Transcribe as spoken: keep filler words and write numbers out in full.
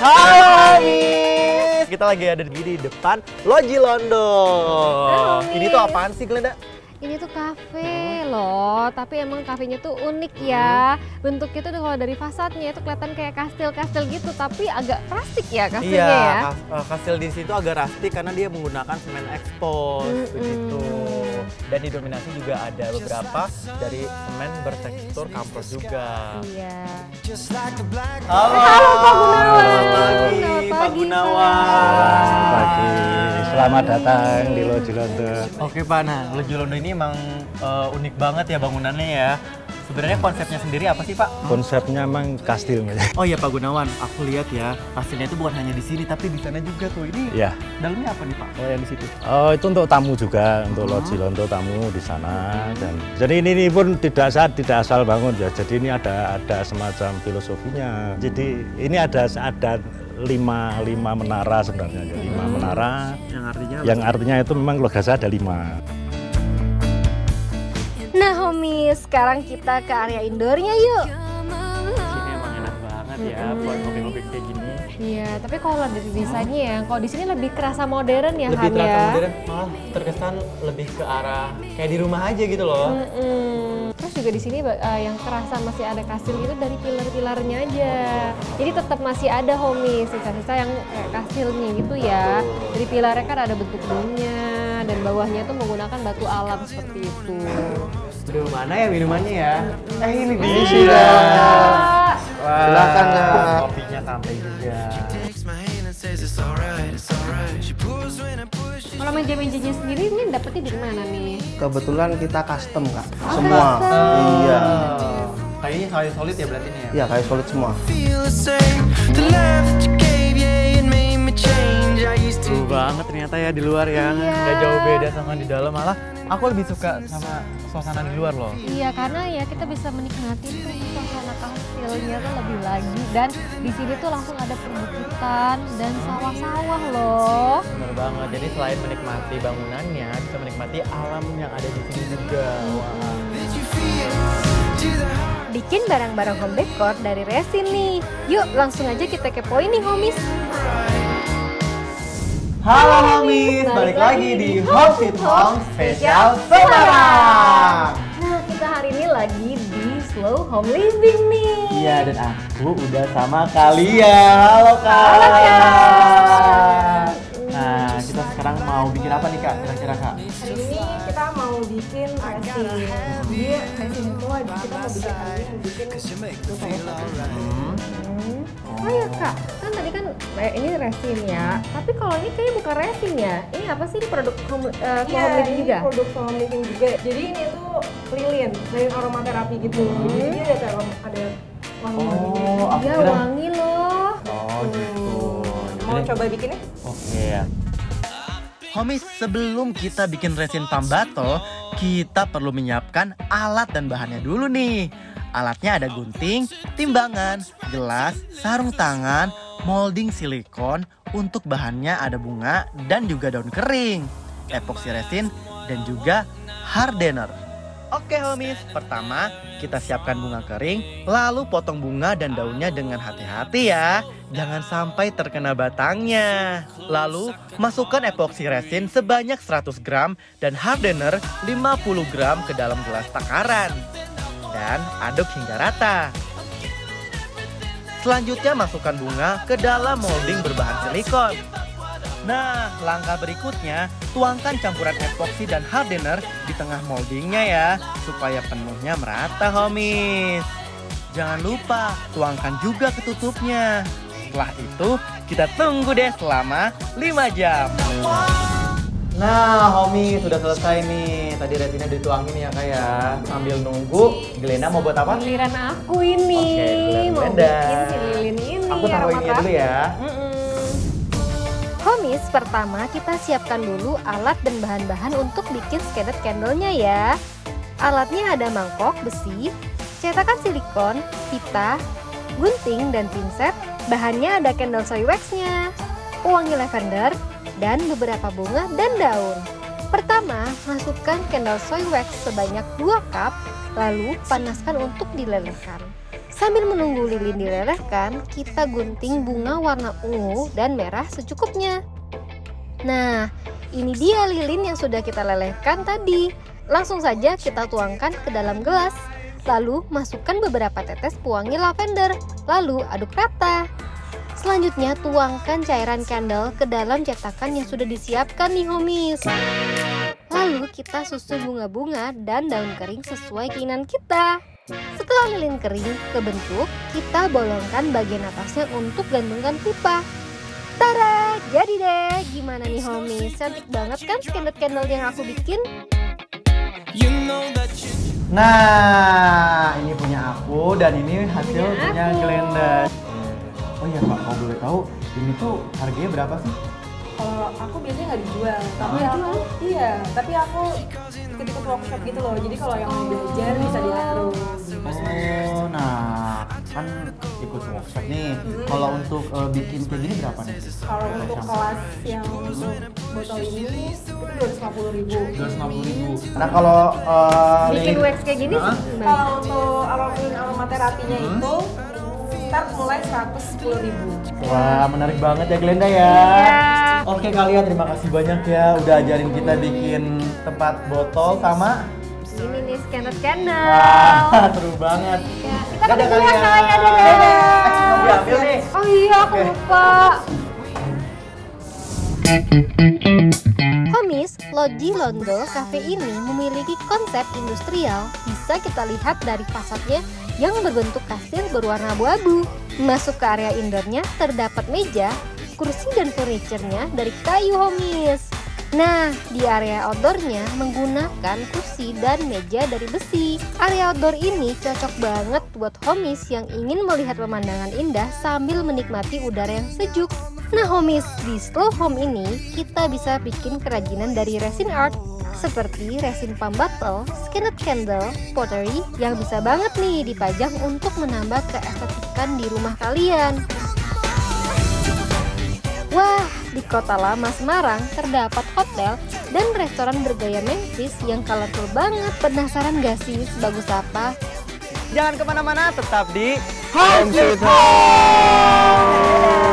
Halo Miss, kita lagi ada di, di depan Loji Londo. Halo, Ini tuh apaan sih Glenda? Ini tuh kafe loh, tapi emang kafenya tuh unik ya. Bentuknya tuh kalau dari fasadnya itu kelihatan kayak kastil-kastil gitu, tapi agak plastik ya kastilnya Iya, ya. kas- kastil di situ agak rustic karena dia menggunakan semen expose Mm-mm. begitu. Dan didominasi juga ada beberapa dari semen bertekstur kampros juga. Iya. Halo, Halo, Pak Gunawan. Selamat pagi, Selamat Pak pagi, Gunawan. Selamat pagi, selamat datang di Loji Londo. Oke Pak, nah Loji Londo ini emang uh, unik banget ya bangunannya ya. Sebenarnya konsepnya sendiri apa sih Pak? Konsepnya emang kastil. Oh iya Pak Gunawan, aku lihat ya kastilnya itu bukan hanya di sini tapi di sana juga tuh. Ini Ya. dalamnya apa nih Pak? Oh yang di situ. Oh, itu untuk tamu juga, untuk Loji Londo tamu di sana. Dan jadi ini, ini pun tidak saat tidak asal bangun ya. Jadi ini ada ada semacam filosofinya. Jadi ini ada ada lima lima menara sebenarnya, ya. lima menara. Yang artinya Yang artinya itu memang logasa ada lima. Nah homies, sekarang kita ke area indoornya yuk. sini emang enak banget ya buat ngopi-ngopi kayak gini. Iya, tapi kalau dari desainnya ya, kalau di sini lebih kerasa modern ya Lebih Han terasa ya. modern, malah terkesan lebih ke arah kayak di rumah aja gitu loh. Mm-mm. Terus juga di sini uh, yang kerasa masih ada kastil itu dari pilar-pilarnya aja. Jadi tetap masih ada homies, sisa-sisa yang kayak kastilnya gitu ya. Dari pilarnya kan ada bentuk domnya dan bawahnya tuh menggunakan batu alam seperti itu. Aduh, mana ya minumannya ya? Eh ini di Iya. sini. Kak. Silakan Kak. Kopinya sampai juga. Kalau meja-mejanya sendiri ini dapetnya di mana nih? Kebetulan kita custom kak, Oh, semua. custom. Iya, Kayaknya solid solid ya berarti ini ya. iya kayak solid semua. Seru banget ternyata ya di luar ya. Iya. Nggak jauh beda sama di dalam, malah aku lebih suka sama suasana di luar loh. Iya, karena ya kita bisa menikmati tuh suasana kastilnya tuh lebih lagi, dan di sini tuh langsung ada perbukitan dan sawah-sawah loh. Bener banget. Jadi selain menikmati bangunannya, bisa menikmati alam yang ada di sini juga. Wah. Bikin barang-barang home decor dari resin nih. Yuk langsung aja kita kepoin nih homies. Halo homies, balik lagi di Home Sweet Home Spesial Semarang. Nah, kita hari ini lagi di Slow Home Living nih. Iya, dan aku udah sama kalian. Halo Kak. Halo, Kak. Nah, kita sekarang mau bikin apa nih Kak, kira-kira Kak? Hari ini kita mau bikin resin. Jadi resin itu wajib kita mau bikin hari ini mau bikin Hmm. Oh ya Kak, kan tadi kan eh, ini resin ya. Tapi kalau ini kayaknya bukan resin ya. Ini apa sih, ini produk home, eh, Iya, home living ini juga? produk home living juga. Jadi ini tuh lilin, lilin aromaterapi gitu. Jadi dia ada kayak aroma- ada wangi-wanginya. Oh, aku Iya, kira. wangi loh. Oh, gitu. Mau coba bikinnya? Oke ya. Homies, sebelum kita bikin resin pambato, kita perlu menyiapkan alat dan bahannya dulu nih. Alatnya ada gunting, timbangan, gelas, sarung tangan, molding silikon. Untuk bahannya ada bunga dan juga daun kering, epoxy resin, dan juga hardener. Oke homies, pertama kita siapkan bunga kering, lalu potong bunga dan daunnya dengan hati-hati ya. Jangan sampai terkena batangnya. Lalu masukkan epoxy resin sebanyak seratus gram dan hardener lima puluh gram ke dalam gelas takaran. Dan aduk hingga rata. Selanjutnya masukkan bunga ke dalam molding berbahan silikon. Nah, langkah berikutnya, tuangkan campuran epoxy dan hardener di tengah moldingnya ya, supaya penuhnya merata homies. Jangan lupa, tuangkan juga ketutupnya. Setelah itu, kita tunggu deh selama lima jam. Nah, homie sudah selesai nih. Tadi resinnya dituangin ya Kak ya. Sambil nunggu, Glenda mau buat apa? Giliran aku ini Oke, mau Glenda. bikin si lilin ini. Aku taruh ini dulu ya. Homies, pertama kita siapkan dulu alat dan bahan-bahan untuk bikin skedet candle-nya ya. Alatnya ada mangkok besi, cetakan silikon, pita, gunting, dan pinset. Bahannya ada candle soy wax-nya, pewangi lavender, dan beberapa bunga dan daun. Pertama, masukkan candle soy wax sebanyak dua cup, lalu panaskan untuk dilelehkan. Sambil menunggu lilin dilelehkan, kita gunting bunga warna ungu dan merah secukupnya. Nah, ini dia lilin yang sudah kita lelehkan tadi. Langsung saja kita tuangkan ke dalam gelas. Lalu masukkan beberapa tetes pewangi lavender. Lalu aduk rata. Selanjutnya tuangkan cairan candle ke dalam cetakan yang sudah disiapkan nih homies. Lalu kita susun bunga-bunga dan daun kering sesuai keinginan kita. Setelah lilin kering kebentuk, kita bolongkan bagian atasnya untuk gantungkan pipa. Tara, jadi deh. Gimana nih homies? Cantik banget kan skenet candle yang aku bikin? Nah, ini punya aku dan ini hasil Punya punya aku. Glenda. Oh iya Pak, kalau boleh tahu ini tuh harganya berapa sih? Kalau aku biasanya nggak dijual, tapi Nggak aku dijual? iya, tapi aku ikut-ikut workshop gitu loh. Jadi kalau yang mau belajar bisa diatur. Oh, nah kan ikut workshop nih. Kalau untuk eh, bikin kayak gini berapa nih? Kalau untuk kelas yang untuk botol ini itu dua ratus lima puluh ribu. dua ratus lima puluh ribu. Nah kalau eh, Bikin lilin- wax kayak gini Hah? gimana? Kalau untuk aromain aromaterapinya Hmm? itu start mulai seratus sepuluh ribu. Wah, menarik banget ya Glenda ya. Iya. Oke kalian, terima kasih banyak ya udah ajarin kita bikin tempat botol sama. Ini nih skenet candle. Wah, seru banget. Ya, kita Dadah ketemu kalian. semuanya, dadah. Dadah. Mau diambil nih. Oh iya, aku Oke. lupa. Homies, Loji Londo Cafe ini memiliki konsep industrial. Bisa kita lihat dari fasadnya yang berbentuk kastil berwarna abu-abu. Masuk ke area indoornya terdapat meja, kursi dan furniturnya dari kayu homies. Nah, di area outdoornya menggunakan kursi dan meja dari besi. Area outdoor ini cocok banget buat homies yang ingin melihat pemandangan indah sambil menikmati udara yang sejuk. Nah homies, di Slow Home ini kita bisa bikin kerajinan dari resin art seperti resin palm bottle, skenet candle, pottery yang bisa banget nih dipajang untuk menambah keestetikan di rumah kalian. Wah, di Kota Lama Semarang terdapat hotel dan restoran bergaya Memphis yang colorful banget. Penasaran gak sih sebagus apa? Jangan kemana-mana, tetap di Home Sweet Home.